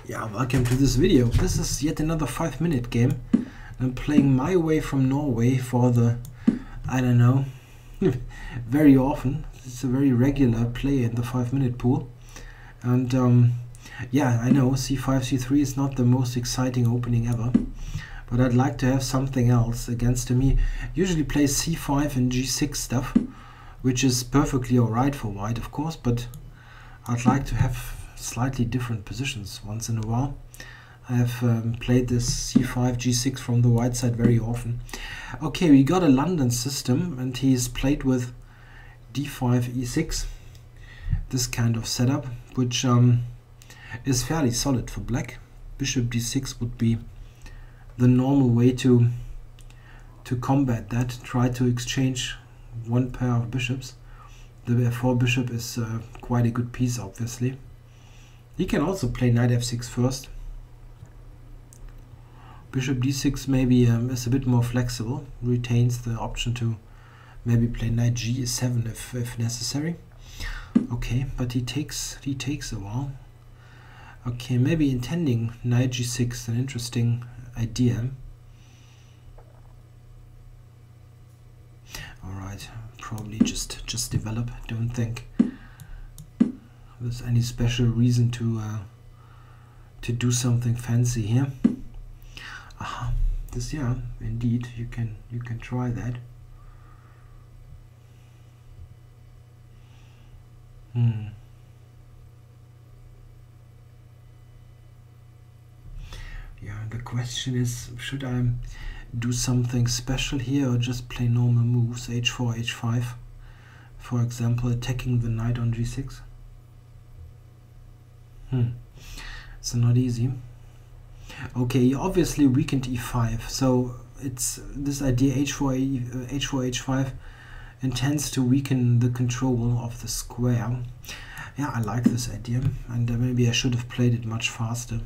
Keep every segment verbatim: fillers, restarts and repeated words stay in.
Yeah, welcome to this video. This is yet another five minute game. I'm playing my way from Norway for the, I don't know, very often. It's a very regular play in the five minute pool. And um, yeah, I know c five, c three is not the most exciting opening ever. But I'd like to have something else against him. He usually plays c five and g six stuff, which is perfectly alright for white, of course, but I'd like to have slightly different positions once in a while. I have um, played this c five, g six from the white side very often. Okay, we got a London system and he's played with d five, e six, this kind of setup, which um, is fairly solid for black. Bishop d six would be the normal way to to combat that, try to exchange one pair of bishops. The f four bishop is uh, quite a good piece, obviously. He can also play knight f six first. Bishop d six maybe um, is a bit more flexible, retains the option to maybe play knight g seven if, if necessary. Okay, but he takes he takes a while. Okay, maybe intending knight g six, an interesting idea. Alright, probably just just develop. Don't think there's any special reason to uh, to do something fancy here. Aha, this, yeah, indeed, you can you can try that. Hmm. Yeah, the question is, should I do something special here or just play normal moves, h four, h five, for example, attacking the knight on g six? Hmm, it's not easy. Okay, he obviously weakened e five, so it's this idea h four, h four, h five intends to weaken the control of the square. Yeah, I like this idea, and uh, maybe I should have played it much faster,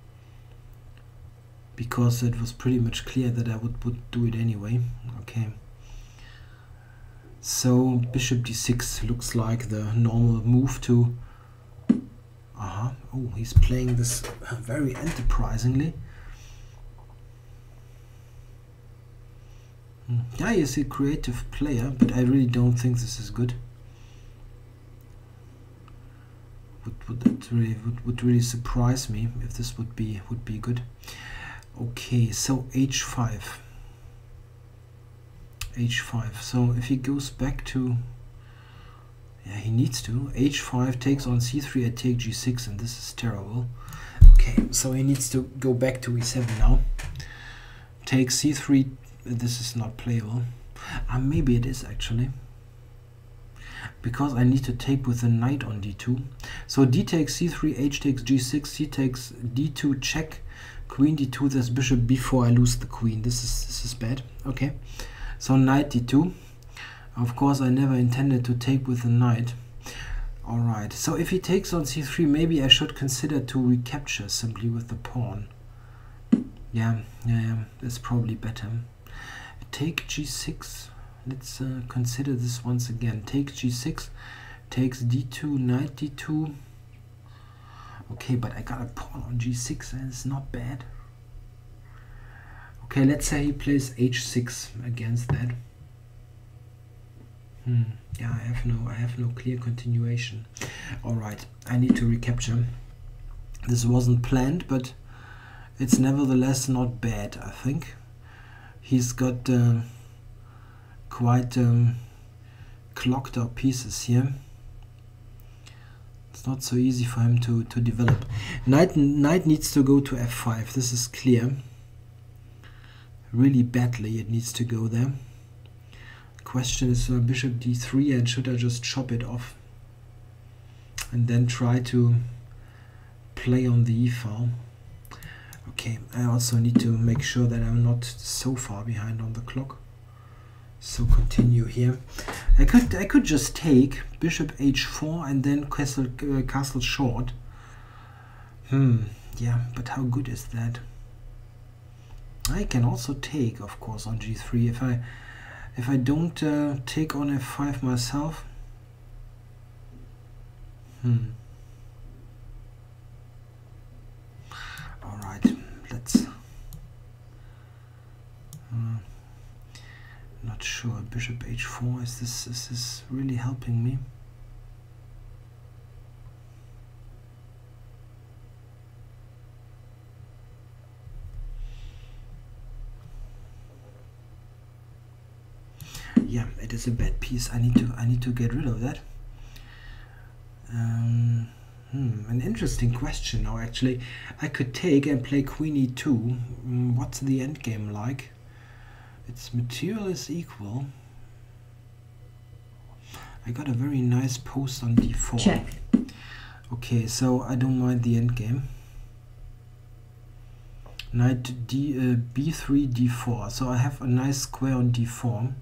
because it was pretty much clear that I would, would do it anyway. Okay, so bishop d six looks like the normal move to. Uh-huh. Oh, he's playing this very enterprisingly. Hmm. Yeah, he's a creative player, but I really don't think this is good. Would would that really would, would really surprise me if this would be would be good. Okay, so h five. h five. So if he goes back to, yeah, he needs to. h five takes on c three, I take g six, and this is terrible. Okay, so he needs to go back to e seven now. Take c three, this is not playable. Uh, maybe it is actually, because I need to take with the knight on d two. So d takes c three, h takes g six, c takes d two, check, queen d two, there's bishop before I lose the queen. This is, this is bad. Okay, so knight d two. Of course, I never intended to take with the knight. Alright, so if he takes on c three, maybe I should consider to recapture simply with the pawn. Yeah, yeah, yeah, that's probably better. Take g six. Let's uh, consider this once again. Take g six, takes d two, knight d two. Okay, but I got a pawn on g six, and it's not bad. Okay, let's say he plays h six against that. Hmm. Yeah, I have no, I have no clear continuation. All right, I need to recapture. This wasn't planned, but it's nevertheless not bad. I think he's got uh, quite um, clocked up pieces here. It's not so easy for him to to develop. Knight, knight needs to go to f five. This is clear. Really badly, it needs to go there. Question is uh, bishop d three, and should I just chop it off and then try to play on the e file? Okay, I also need to make sure that I'm not so far behind on the clock. So continue here. I could I could just take bishop h four and then castle uh, castle short. Hmm. Yeah, but how good is that? I can also take, of course, on g three if I. If I don't uh, take on f five myself. Hmm. bishop h four. Is this is this really helping me? Yeah, it is a bad piece. I need to I need to get rid of that. Um, hmm, an interesting question now. Actually, I could take and play queen e two. Mm, what's the end game like? Its material is equal. I got a very nice post on d four. Check. Okay, so I don't mind the end game. Knight d uh, b three d four. So I have a nice square on d four.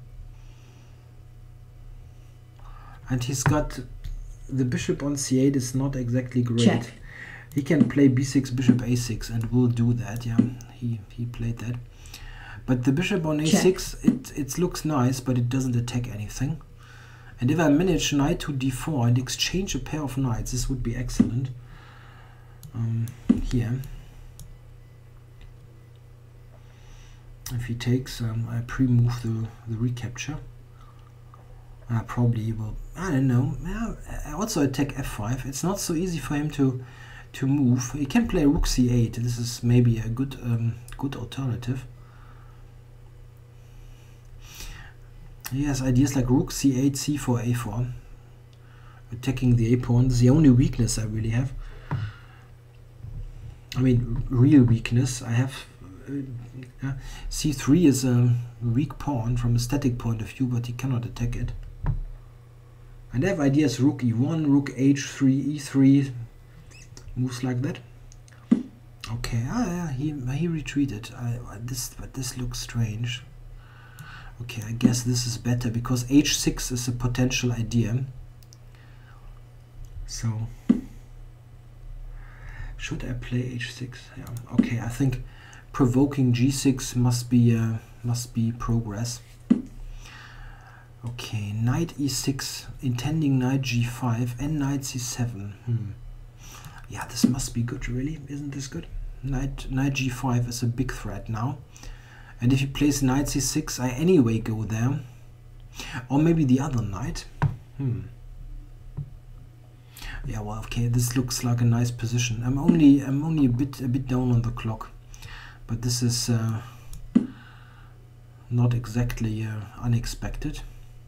And he's got the bishop on c eight is not exactly great. Check. He can play b six, bishop a six, and will do that. Yeah, he he played that. But the bishop on a six, Check. it it looks nice, but it doesn't attack anything. And if I manage knight to d four and exchange a pair of knights, this would be excellent. Um, here, if he takes, um, I pre-move the the recapture. I probably will, I don't know, yeah, I also attack f five. It's not so easy for him to to move. He can play rook c eight. This is maybe a good um, good alternative. He has ideas like rook c eight, c four, a four. Attacking the a pawn is the only weakness I really have. I mean, real weakness. I have uh, yeah, c three is a weak pawn from a static point of view, but he cannot attack it. And I have ideas rook e one, rook h three, e three, moves like that. Okay, ah, yeah, he he retreated. I, I, this but this looks strange. Okay, I guess this is better because h six is a potential idea. So should I play h six? Yeah. Okay, I think provoking g six must be uh, must be progress. Okay, knight e six, intending knight g five and knight c seven. Hmm. Yeah, this must be good, really. Isn't this good? Knight knight g five is a big threat now. And if he plays knight c six, I anyway go there. Or maybe the other knight. Hmm. Yeah, well, okay, this looks like a nice position. I'm only I'm only a bit a bit down on the clock. But this is uh, not exactly uh, unexpected.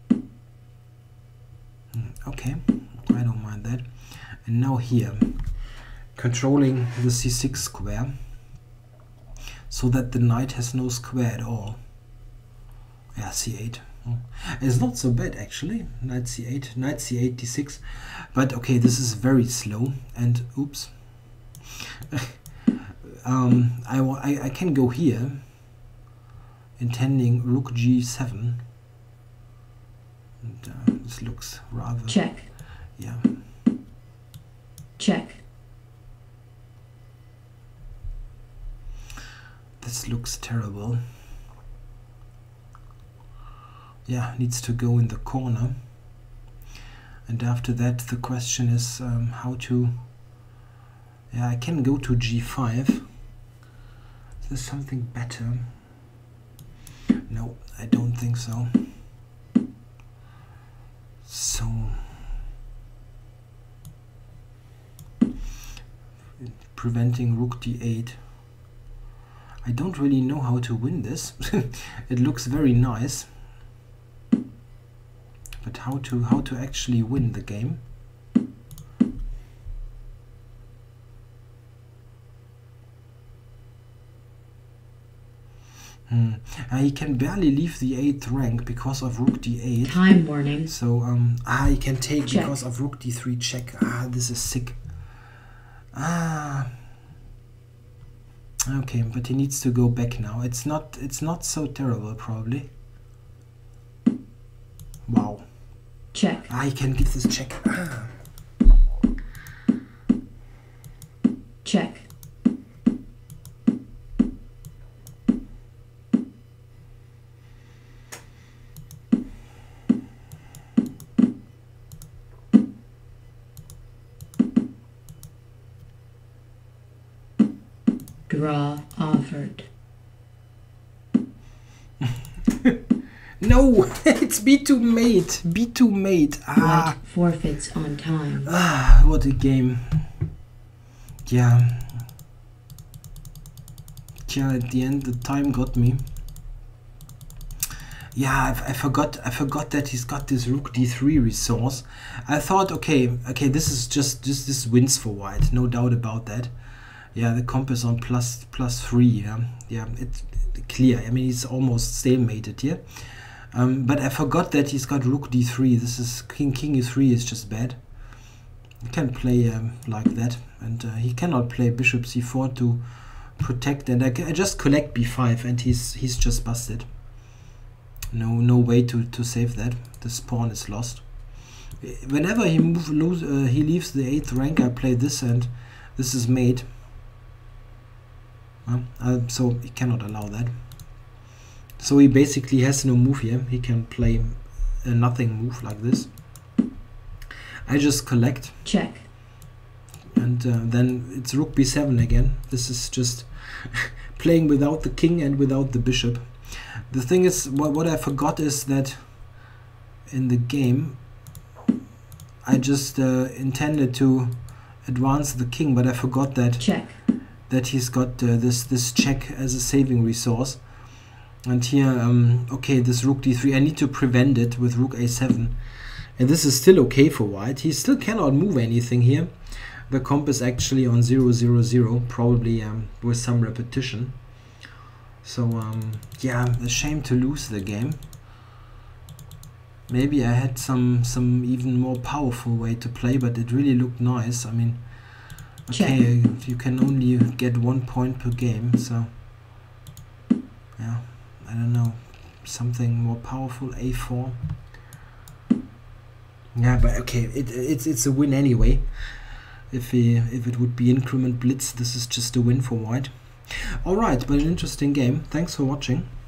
Okay, I don't mind that. And now here, controlling the c six square, so that the knight has no square at all. Yeah, c eight. Oh. It's not so bad actually. Knight c eight, knight c eight, d six. But okay, this is very slow. And oops. um, I, I, I can go here, intending rook g seven. And, uh, this looks rather... Check. Yeah. Check. This looks terrible. Yeah, needs to go in the corner. And after that, the question is um, how to... Yeah, I can go to g five. Is there something better? No, I don't think so. So... preventing rook d eight. I don't really know how to win this. It looks very nice. But how to how to actually win the game? Hmm. Uh, he can barely leave the eighth rank because of rook d eight. Time warning. So um ah he can take Check. because of rook d three check. Ah, this is sick. Ah. Okay, but he needs to go back now. It's not it's not so terrible probably. Wow. Check. Ah, he can give this check. Ah. Check. Draw offered. No, it's b two mate. b two mate. Ah. White forfeits on time. Ah, what a game. Yeah. Yeah, at the end the time got me. Yeah, I, I forgot I forgot that he's got this rook d three resource. I thought, okay, okay, this is just this this wins for white, no doubt about that. Yeah, the comp is on plus plus three. Yeah, yeah, it's clear. I mean, he's almost stalemated here. Um, but I forgot that he's got rook d three. This is king king e three is just bad. He can't play um, like that, and uh, he cannot play bishop c four to protect. And I, I just collect b five, and he's he's just busted. No no way to to save that. This pawn is lost. Whenever he move lose, uh, he leaves the eighth rank, I play this, and this is mate. Uh, uh, so he cannot allow that. So he basically has no move here. He can play a nothing move like this. I just collect. Check. And uh, then it's rook b seven again. This is just playing without the king and without the bishop. The thing is, what, what I forgot is that in the game I just uh, intended to advance the king, but I forgot that Check. that he's got uh, this this check as a saving resource. And here, um, okay, this rook d three, I need to prevent it with rook a seven. And this is still okay for white. He still cannot move anything here. The comp is actually on zero zero zero, probably um, with some repetition. So um, yeah, a shame to lose the game. Maybe I had some some even more powerful way to play, but it really looked nice. I mean, okay, Check. You can only get one point per game, so yeah, I don't know, something more powerful, a four. Yeah, but okay, it, it's it's a win anyway. If he, if it would be increment blitz, this is just a win for white. Alright, but an interesting game. Thanks for watching.